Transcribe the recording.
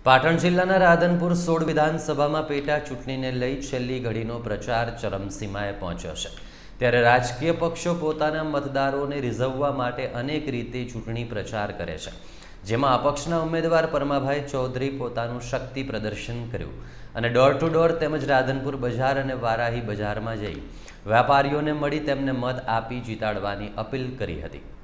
પાટણ જિલ્લાના રાધનપુર 16 વિધાનસભામાં પેટા ચૂંટણીને લઈ છેલ્લી ઘડીનો પ્રચાર ચરમસીમાએ પહોંચ્યો છે। ત્યારે રાજકીય પક્ષો પોતાના મતદારોને રીઝવવા માટે અનેક રીતે ચૂંટણી પ્રચાર કરે છે, જેમાં અપક્ષના ઉમેદવાર પરમાભાઈ ચૌધરી પોતાનું શક્તિ પ્રદર્શન કર્યું અને ડોર ટુ ડોર તેમજ રાધનપુર બજાર અને વારાહી બજારમાં જઈ વેપારીઓને મળી તેમને મત આપી જીતાડવાની અપીલ કરી હતી।